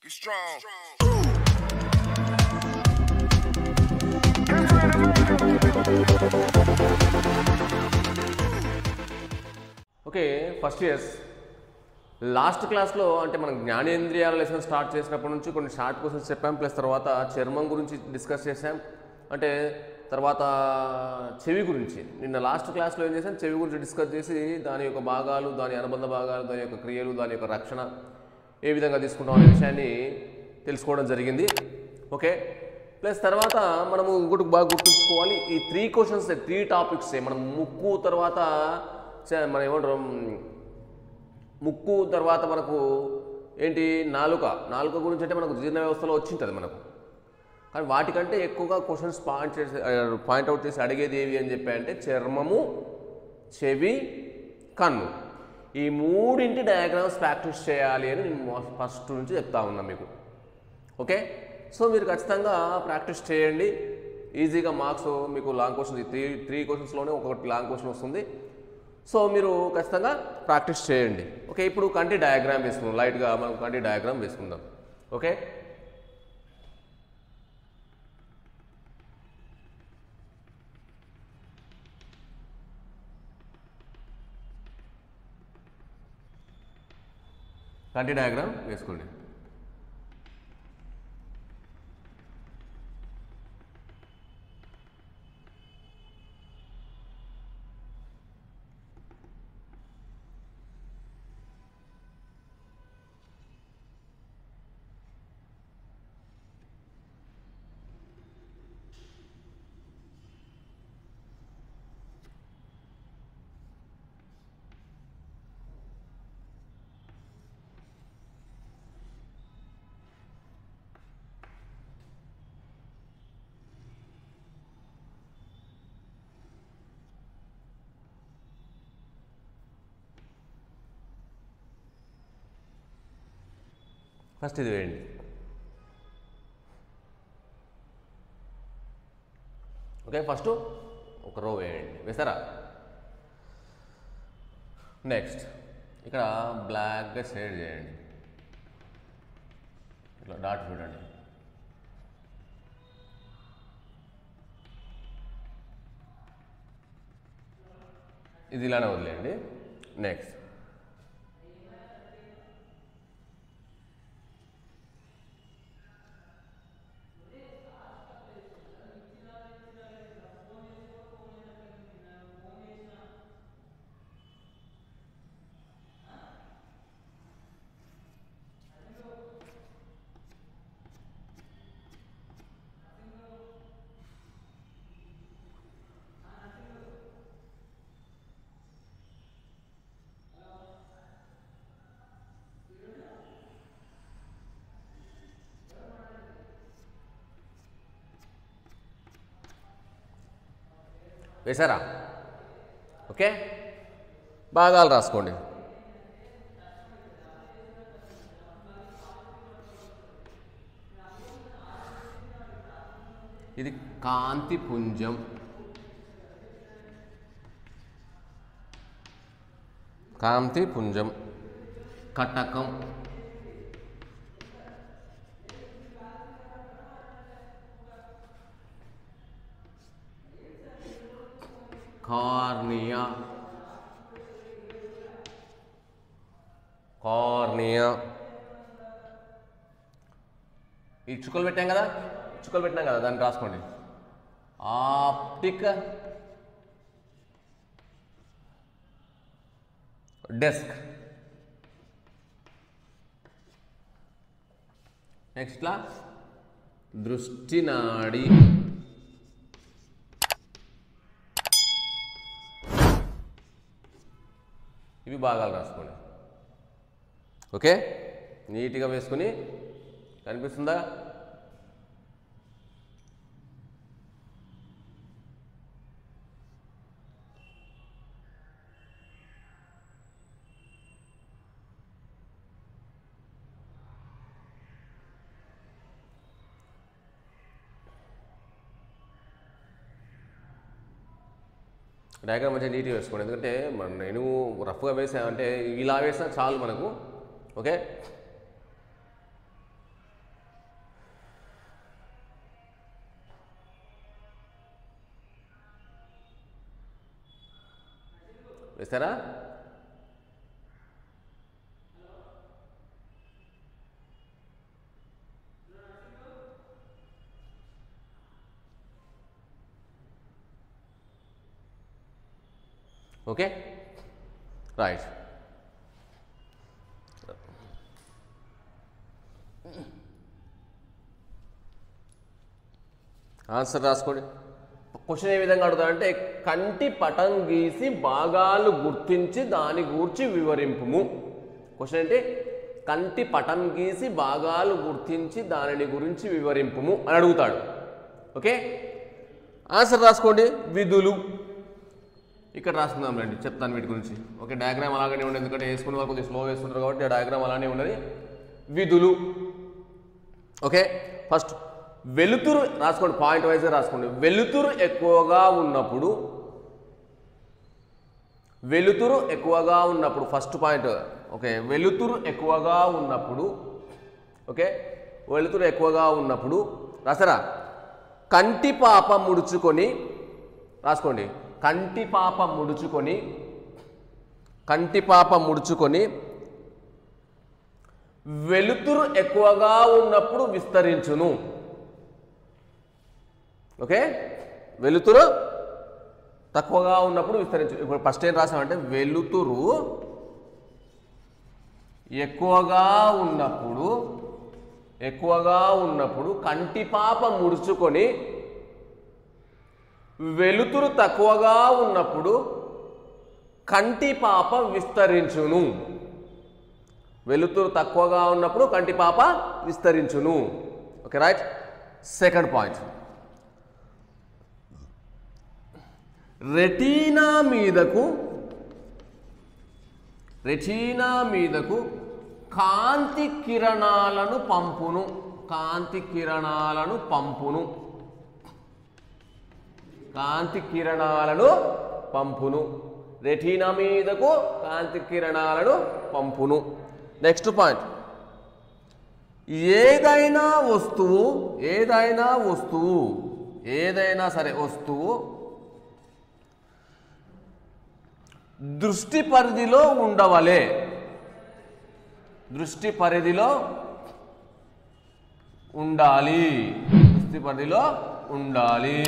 Be strong. Okay, first years last క్లాస్లో అంటే మనం జ్ఞానేంద్రియాల లెసన్ స్టార్ట్ చేసినప్పటి నుంచి కొన్ని షార్ట్ క్వశ్చన్స్ చెప్పాం, ప్లస్ తర్వాత చర్మం గురించి డిస్కస్ చేసాం, అంటే తర్వాత చెవి గురించి నిన్న లాస్ట్ క్లాస్లో ఏం చేసాం, చెవి గురించి డిస్కస్ చేసి దాని యొక్క భాగాలు, దాని అనుబంధ భాగాలు, దాని యొక్క క్రియలు, దాని యొక్క రక్షణ ఏ విధంగా తీసుకుంటాం అనే విషయాన్ని తెలుసుకోవడం జరిగింది. ఓకే, ప్లస్ తర్వాత మనము ఇంకోటి బాగా గుర్తుంచుకోవాలి, ఈ 3 క్వశ్చన్స్ 3 టాపిక్స్ మనం ముక్కు తర్వాత మనం ఏమంటారు, ముక్కు తర్వాత మనకు ఏంటి నాలుక గురించి అంటే మనకు జీర్ణ వ్యవస్థలో వచ్చింటుంది మనకు, కానీ వాటికంటే ఎక్కువగా క్వశ్చన్స్ పాయింట్అవుట్ చేసి అడిగేది ఏవి అని చెప్పాయంటే చర్మము, చెవి, కన్ను, ఈ 3 డయాగ్రామ్స్ ప్రాక్టీస్ చేయాలి అని నేను ఫస్ట్ నుంచి చెప్తా ఉన్నా మీకు. ఓకే, సో మీరు ఖచ్చితంగా ప్రాక్టీస్ చేయండి, ఈజీగా మార్క్స్ మీకు లాంగ్ క్వశ్చన్ 3 క్వశ్చన్స్లోనే ఒకటి లాంగ్ క్వశ్చన్ వస్తుంది. సో మీరు ఖచ్చితంగా ప్రాక్టీస్ చేయండి. ఓకే, ఇప్పుడు కంటి డయాగ్రామ్ వేసుకుందాం, లైట్గా మనం కంటి డయాగ్రామ్ వేసుకుందాం. ఓకే, కంటి డయాగ్రామ్ వేసుకోండి. ఫస్ట్ ఇది వేయండి. ఓకే, ఫస్ట్ ఒక రో వేయండి, వేసారా? నెక్స్ట్ ఇక్కడ బ్లాక్గా షేడ్ చేయండి, ఇట్లా డాట్ చూడండి. ఇది ఇలానే వదిలేయండి. నెక్స్ట్ వేసారా? ఓకే, భాగాలు రాసుకోండి. ఇది కాంతి పుంజం, కాంతి పుంజం, కటకం, కార్నియా, ఈ చుక్కలు పెట్టాం కదా, దాన్ని రాసుకోండి. ఆప్టిక్ డెస్క్, నెక్స్ట్ దృష్టి నాడి, ఇవి భాగాలు రాసుకోండి. ఓకే, నీట్గా వేసుకుని కనిపిస్తుందా? డయాగ్రామ్ మంచిగా నీట్గా వేసుకోండి, ఎందుకంటే నేను రఫ్గా వేసా అంటే ఇలా వేసినా చాలు మనకు. ఓకే, వేస్తారా? Okay, right. ఆన్సర్ రాసుకోండి. క్వశ్చన్ ఏ విధంగా అడుగుతారంటే కంటి పటం గీసి భాగాలు గుర్తించి దాని గూర్చి వివరింపుము. క్వశ్చన్ ఏంటి? కంటి పటం గీసి భాగాలు గుర్తించి దానిని గురించి వివరింపుము అని అడుగుతాడు. ఓకే, ఆన్సర్ రాసుకోండి. విధులు ఇక్కడ రాసుకుందాం రండి, చెప్తాను వీటి గురించి. ఓకే, డయాగ్రామ్ అలాగనే ఉండదు, ఎందుకంటే వేసుకునే వాళ్ళు కొద్దిగా స్లో వేస్తుంటారు కాబట్టి ఆ డయాగ్రామ్ అలానే ఉన్నది. విధులు. ఓకే, ఫస్ట్ వెలుతురు రాసుకోండి, పాయింట్ వైజ్గా రాసుకోండి. వెలుతురు ఎక్కువగా ఉన్నప్పుడు, వెలుతురు ఎక్కువగా ఉన్నప్పుడు ఫస్ట్ పాయింట్. ఓకే, వెలుతురు ఎక్కువగా ఉన్నప్పుడు, ఓకే, వెలుతురు ఎక్కువగా ఉన్నప్పుడు రాసారా? కంటిపాప ముడుచుకొని రాసుకోండి. కంటిపాప ముడుచుకొని, కంటిపాప ముడుచుకొని వెలుతురు ఎక్కువగా ఉన్నప్పుడు విస్తరించును. ఓకే, వెలుతురు తక్కువగా ఉన్నప్పుడు విస్తరించు. ఇప్పుడు ఫస్ట్ ఏం రాసామంటే వెలుతురు ఎక్కువగా ఉన్నప్పుడు కంటిపాప ముడుచుకొని, వెలుతురు తక్కువగా ఉన్నప్పుడు కంటిపాప విస్తరించును. వెలుతురు తక్కువగా ఉన్నప్పుడు కంటిపాప విస్తరించును. Okay, right. Second point, retina మీదకు కాంతి కిరణాలను పంపును. కాంతి కిరణాలను పంపును. కాంతి కిరణాలను పంపును. రెటీనా మీదకు కాంతి కిరణాలను పంపును. నెక్స్ట్ పాయింట్, ఏదైనా సరే వస్తువు దృష్టి పరిధిలో ఉండవలే. దృష్టి పరిధిలో ఉండాలి. దృష్టి పరిధిలో ఉండాలి.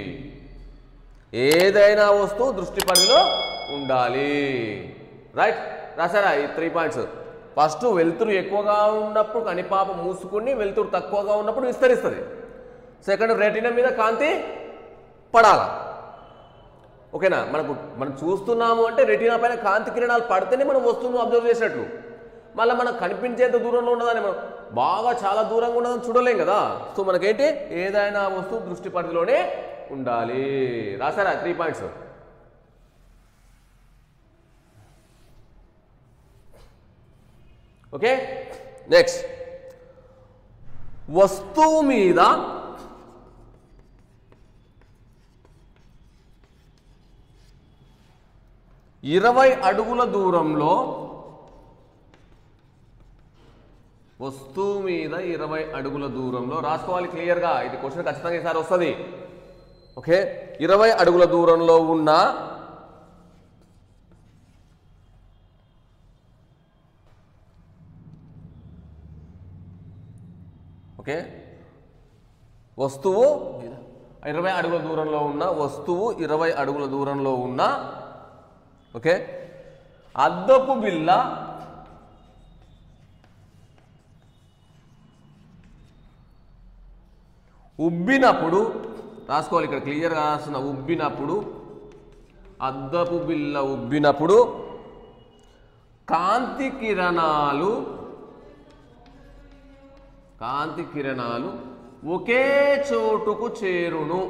ఏదైనా వస్తువు దృష్టి పరిధిలో ఉండాలి. రైట్, రాసారా ఈ 3 పాయింట్స్? ఫస్ట్ వెలుతురు ఎక్కువగా ఉన్నప్పుడు కనిపాప మూసుకుని వెలుతురు తక్కువగా ఉన్నప్పుడు విస్తరిస్తుంది. సెకండ్, రెటీనా మీద కాంతి పడాల. ఓకేనా? మనం చూస్తున్నాము అంటే రెటీనా పైన కాంతి కిరణాలు పడితేనే మనం వస్తువును అబ్జర్వ్ చేసినట్లు. మళ్ళీ మనకు కనిపించేంత దూరంలో ఉన్నదాన్ని మనం బాగా చాలా దూరంగా ఉన్నదని చూడలేం కదా. సో మనకేంటి, ఏదైనా వస్తువు దృష్టి పరిధిలోనే ఉండాలి. రాసారా 3 పాయింట్స్? ఓకే, నెక్స్ట్, వస్తువు మీద ఇరవై అడుగుల దూరంలో, వస్తువు మీద 20 అడుగుల దూరంలో రాసుకోవాలి క్లియర్గా. ఇది క్వశ్చన్ ఖచ్చితంగా ఈసారి వస్తుంది. ఓకే, 20 అడుగుల దూరంలో ఉన్న ఓకే వస్తువు 20 అడుగుల దూరంలో ఉన్న వస్తువు 20 అడుగుల దూరంలో ఉన్న ఓకే అద్దపు బిళ్ళ ఉబ్బినప్పుడు రాసుకోవాలి. ఇక్కడ క్లియర్గా రాస్తున్న ఉబ్బినప్పుడు, అద్దపు బిళ్ళ ఉబ్బినప్పుడు కాంతి కిరణాలు ఒకే చోటుకు చేరును.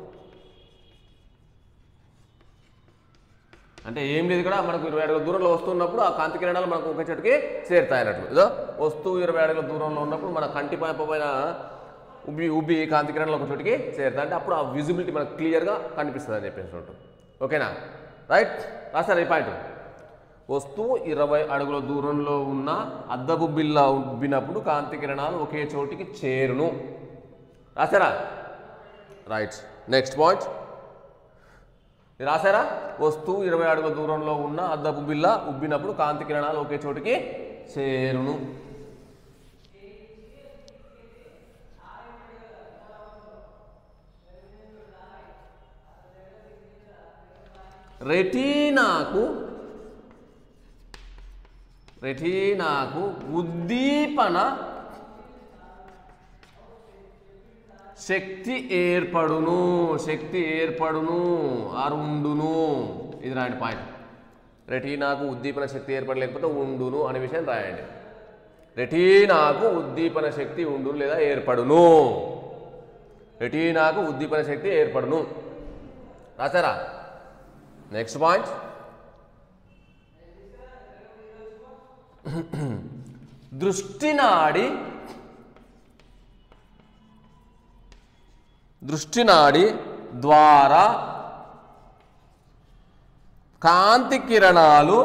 అంటే ఏం లేదు, ఇక్కడ మనకు 20 అడుగుల దూరంలో వస్తున్నప్పుడు ఆ కాంతి కిరణాలు మనకు ఒకే చోటుకి చేరుతాయి అన్నట్లు. ఏదో వస్తువు 20 అడుగుల దూరంలో ఉన్నప్పుడు మన కంటి పైన ఉబ్బి కాంతి కిరణాలు ఒక చోటికి చేరుతాయి. అంటే అప్పుడు ఆ విజిబిలిటీ మనకు క్లియర్గా కనిపిస్తుంది అని చెప్పేసి ఉంటుంది. ఓకేనా? రైట్, రాస్తారు ఈ పాయింట్. వస్తువు 20 అడుగుల దూరంలో ఉన్న అద్దపు బిళ్ళ ఉబ్బినప్పుడు కాంతి కిరణాలు ఒకే చోటికి చేరును. రాసారా? రైట్. నెక్స్ట్ పాయింట్, ఇది రాశారా? వస్తువు 20 అడుగుల దూరంలో ఉన్న అద్దపు బిల్ల ఉబ్బినప్పుడు కాంతి కిరణాలు ఒకే చోటికి చేరును. రెటీనాకు ఉద్దీపన శక్తి ఏర్పడును ఉండును. ఇది రాయండి పాయింట్. రెటీనాకు ఉద్దీపన శక్తి ఏర్పడలేకపోతే ఉండును అనే విషయం రాయండి. రెటీనాకు ఉద్దీపన శక్తి ఉండును లేదా ఏర్పడును. రెటీనాకు ఉద్దీపన శక్తి ఏర్పడును. రాశారా? Next point. దృష్టినాడి ద్వారా కాంతి కిరణాలు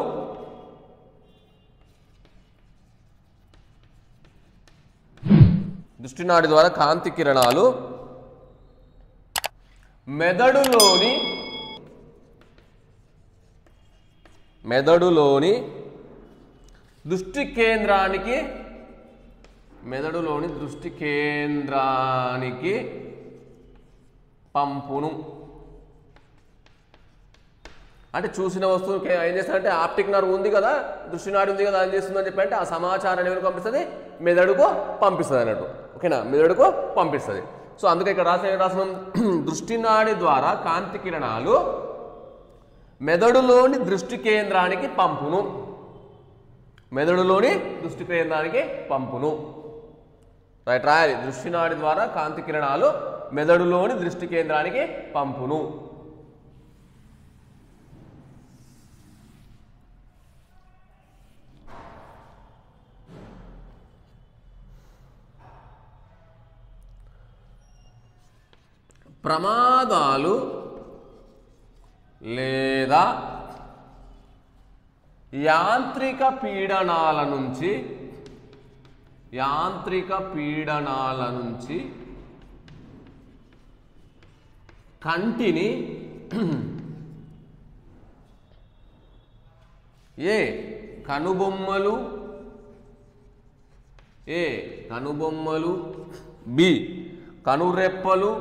మెదడులోని దృష్టి కేంద్రానికి పంపును. అంటే చూసిన వస్తువుకి ఏం చేస్తారంటే ఆప్టిక్ నర్వ్ ఉంది కదా, దృష్టి నాడి ఉంది కదా, ఏం చేస్తుందని చెప్పి అంటే ఆ సమాచారాన్ని ఎవరికి పంపిస్తుంది? మెదడుకు పంపిస్తుంది అన్నట్టు. ఓకేనా? మెదడుకు పంపిస్తుంది. సో అందుకే ఇక్కడ రాసిన దృష్టి నాడి ద్వారా కాంతి కిరణాలు మెదడులోని దృష్టి కేంద్రానికి పంపును. రైట్, రాయాలి. దృష్టి నాడి ద్వారా కాంతి కిరణాలు మెదడులోని దృష్టి కేంద్రానికి పంపును. ప్రమాదాలు లేదా యాంత్రిక పీడనాల నుంచి కంటిని కనుబొమ్మలు బి కనురెప్పలు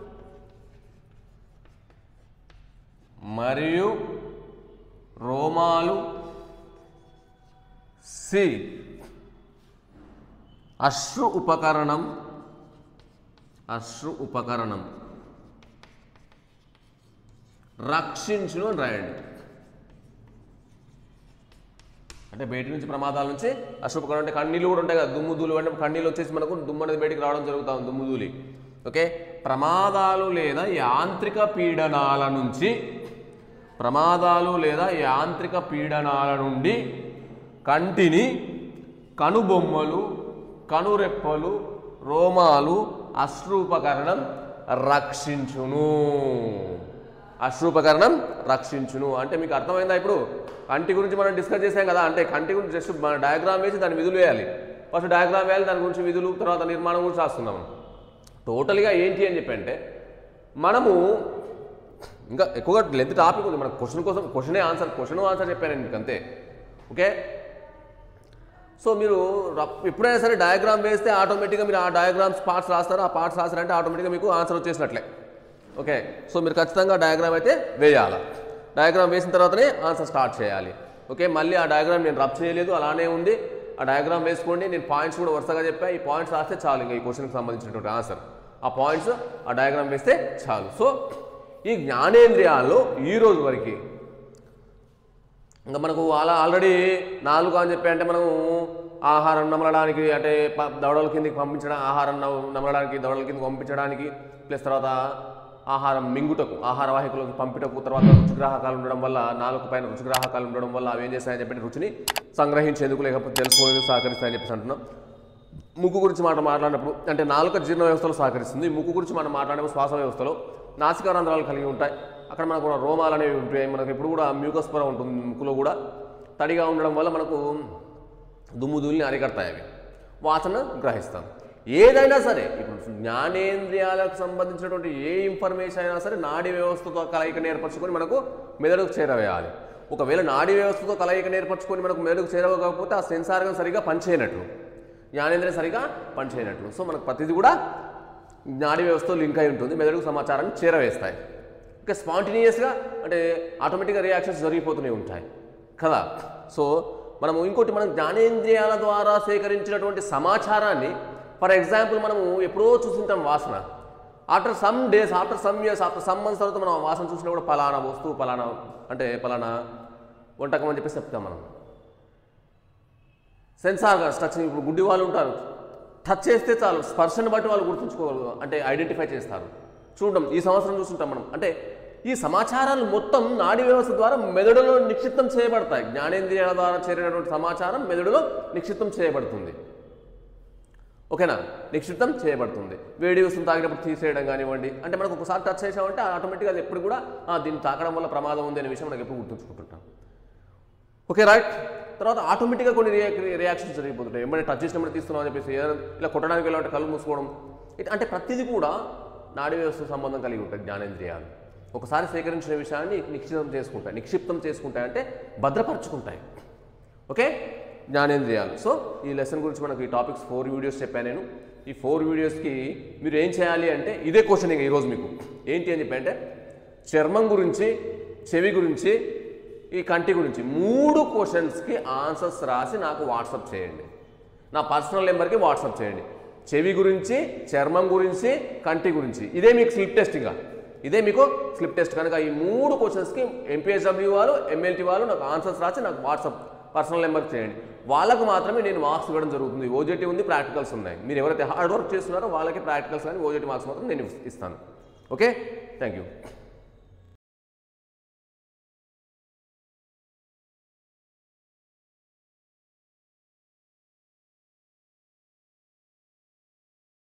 మరియు రోమాలు సి అశ్రు ఉపకరణం రక్షించును అని రాయండి. అంటే బయట నుంచి ప్రమాదాల నుంచి అశ్రు ఉపకరణం అంటే కన్నీళ్ళు కూడా ఉంటాయి కదా, దుమ్ముదూలు అంటే కన్నీళ్ళు వచ్చేసి మనకు దుమ్ము అనేది బయటికి రావడం జరుగుతూ ఉంది, దుమ్ముదూలి. ఓకే, ప్రమాదాలు లేదా యాంత్రిక పీడనాల నుండి కంటిని కనుబొమ్మలు, కనురెప్పలు, రోమాలు, అశ్రూపకరణం రక్షించును. అంటే మీకు అర్థమైందా? ఇప్పుడు కంటి గురించి మనం డిస్కస్ చేసాం కదా, అంటే కంటి గురించి జస్ట్ మన డయాగ్రామ్ వేసి దాని విధులు వేయాలి. ఫస్ట్ డయాగ్రామ్ వేయాలి, దాని గురించి విధులు, తర్వాత నిర్మాణం గురించి రాస్తున్నాం. టోటల్గా ఏంటి అని చెప్పి అంటే మనము ఇంకా ఎక్కువగా లెంత్ టాపిక్ ఉంది, మన క్వశ్చన్ ఆన్సర్ చెప్పాను మీకు అంతే. ఓకే, సో మీరు ఎప్పుడైనా సరే డయాగ్రామ్ వేస్తే ఆటోమేటిక్గా మీరు ఆ డయాగ్రామ్స్ పార్ట్స్ రాస్తారు, ఆ పార్ట్స్ రాస్తారంటే ఆటోమేటిక్గా మీకు ఆన్సర్ వచ్చేసినట్లే. ఓకే, సో మీరు ఖచ్చితంగా డయాగ్రామ్ అయితే వేయాలి. డయాగ్రామ్ వేసిన తర్వాతనే ఆన్సర్ స్టార్ట్ చేయాలి. ఓకే, మళ్ళీ ఆ డయాగ్రామ్ నేను రబ్ చేయలేదు, అలానే ఉంది. ఆ డయాగ్రామ్ వేసుకోండి, నేను పాయింట్స్ కూడా వరుసగా చెప్పా. ఈ పాయింట్స్ రాస్తే చాలు, ఇంకా ఈ క్వశ్చన్కి సంబంధించినటువంటి ఆన్సర్ ఆ పాయింట్స్ ఆ డయాగ్రామ్ వేస్తే చాలు. సో ఈ జ్ఞానేంద్రియాల్లో ఈ రోజు వరకు ఇంకా మనకు అలా ఆల్రెడీ 4 అని చెప్పి అంటే మనము ఆహారం నమలడానికి అంటే దవడల కిందకి పంపించడం, ఆహారం నమలడానికి దవడల కిందకి పంపించడానికి, ప్లస్ తర్వాత ఆహారం మింగుటకు, ఆహార వాహికలోకి పంపిటకు, తర్వాత రుచిగ్రాహకాలు ఉండడం వల్ల, నాలుగు పైన రుచిగ్రాహకాలు ఉండడం వల్ల అవి ఏం చేస్తాయని చెప్పి రుచిని సంగ్రహించేందుకు లేకపోతే తెలుసుకోవడానికి సహకరిస్తాయని చెప్పేసి అంటున్నాం. ముక్కు గురించి మాట్లాడినప్పుడు అంటే నాలుక జీర్ణ వ్యవస్థలో సహకరిస్తుంది. ముక్కు గురించి మనం మాట్లాడినప్పుడు శ్వాస వ్యవస్థలో నాసికారంధ్రాలు కలిగి ఉంటాయి. అక్కడ మనకు రోమాలు అనేవి ఉంటాయి. మనకు ఎప్పుడు కూడా మ్యూకస్ పొర ఉంటుంది, ముక్కులో కూడా తడిగా ఉండడం వల్ల మనకు దుమ్ముదూలిని అరికడతాయి, అవి వాసన గ్రహిస్తాం. ఏదైనా సరే ఇప్పుడు జ్ఞానేంద్రియాలకు సంబంధించినటువంటి ఏ ఇన్ఫర్మేషన్ అయినా సరే నాడీ వ్యవస్థతో కలయిక ఏర్పరచుకొని మనకు మెదడుకు చేరవేయాలి. ఒకవేళ నాడీ వ్యవస్థతో కలయిక ఏర్పరచుకొని మనకు మెదడుకు చేరవకపోతే ఆ సెన్సార్గా సరిగా పనిచేయనట్లు, జ్ఞానేంద్రియం సరిగా పనిచేయనట్లు. సో మనకు ప్రతిదీ కూడా నాడీ వ్యవస్థతో లింక్ అయి ఉంటుంది, మెదడుకు సమాచారాన్ని చేరవేస్తాయి. ఇంకా స్పాంటినియస్గా అంటే ఆటోమేటిక్గా రియాక్షన్స్ జరిగిపోతూనే ఉంటాయి కదా. సో మనము ఇంకోటి, మనం జ్ఞానేంద్రియాల ద్వారా సేకరించినటువంటి సమాచారాన్ని, ఫర్ ఎగ్జాంపుల్ మనము ఎప్పుడో చూస్తుంటాం వాసన, after some days, after some years, after some months తర్వాత మనం వాసన చూసినా కూడా పలానా వస్తువు పలానా అంటే పలానా వంటకం అని చెప్పేసి చెప్తాం మనం. సెన్సార్గా టచింగ్, ఇప్పుడు గుడ్డి వాళ్ళు ఉంటారు, టచ్ చేస్తే చాలు స్పర్శను బట్టి వాళ్ళు గుర్తుంచుకోగలరు, అంటే ఐడెంటిఫై చేస్తారు. చూడడం ఈ సంవత్సరం చూస్తుంటాం మనం. అంటే ఈ సమాచారాలు మొత్తం నాడీ వ్యవస్థ ద్వారా మెదడులో నిక్షిప్తం చేయబడతాయి. జ్ఞానేంద్రియాల ద్వారా చేరినటువంటి సమాచారం మెదడులో నిక్షిప్తం చేయబడుతుంది. ఓకేనా, నిక్షిప్తం చేయబడుతుంది. వేడి వస్తువులు తాగినప్పుడు తీసేయడం కానివ్వండి, అంటే మనకు ఒకసారి టచ్ చేసామంటే ఆటోమేటిక్గా అది ఎప్పుడు కూడా దీన్ని తాకడం వల్ల ప్రమాదం ఉంది అనే విషయం మనకు ఎప్పుడు గుర్తుంచుకుంటుంటాం. Okay right. తర్వాత ఆటోమేటిక్గా కొన్ని రియాక్షన్స్ జరిగిపోతుంటాయి. ఏమైనా టచ్ చేసినప్పుడు తీస్తున్నాం అని చెప్పేసి ఇలా కొట్టడానికి వెళ్ళాలంటే కళ్ళు మూసుకోవడం, అంటే ప్రతిదీ కూడా నాడీ వ్యవస్థ సంబంధం కలిగి ఉంటాయి జ్ఞానేంద్రియాలు. ఒకసారి సేకరించిన విషయాన్ని నిక్షిప్తం చేసుకుంటాయి అంటే భద్రపరచుకుంటాయి. ఓకే, జ్ఞానేంద్రియాలు. సో ఈ లెసన్ గురించి మనకు ఈ టాపిక్స్ 4 వీడియోస్ చెప్పాను నేను. ఈ 4 వీడియోస్కి మీరు ఏం చేయాలి అంటే ఇదే క్వశ్చన్ ఇక ఈరోజు మీకు ఏంటి అని చెప్పి అంటే చర్మం గురించి, చెవి గురించి, ఈ కంటి గురించి 3 క్వశ్చన్స్కి ఆన్సర్స్ రాసి నాకు వాట్సాప్ చేయండి. నా పర్సనల్ నెంబర్కి వాట్సాప్ చేయండి. చెవి గురించి, చర్మం గురించి, కంటి గురించి, ఇదే మీకు స్లిప్ టెస్ట్. ఇదే మీకు స్లిప్ టెస్ట్ కనుక ఈ 3 క్వశ్చన్స్కి ఎంపీహెచ్డబ్ల్యూ వాళ్ళు, ఎంఎల్టీ వాళ్ళు నాకు ఆన్సర్స్ రాసి నాకు వాట్సాప్ పర్సనల్ నెంబర్కి చేయండి. వాళ్ళకు మాత్రమే నేను మార్క్స్ ఇవ్వడం జరుగుతుంది. ఓజేటీ ఉంది, ప్రాక్టికల్స్ ఉన్నాయి. మీరు ఎవరైతే హార్డ్ వర్క్ చేస్తున్నారో వాళ్ళకి ప్రాక్టికల్స్ కానీ ఓజేటీ మార్క్స్ మాత్రం నేను ఇస్తాను. Okay, thank you.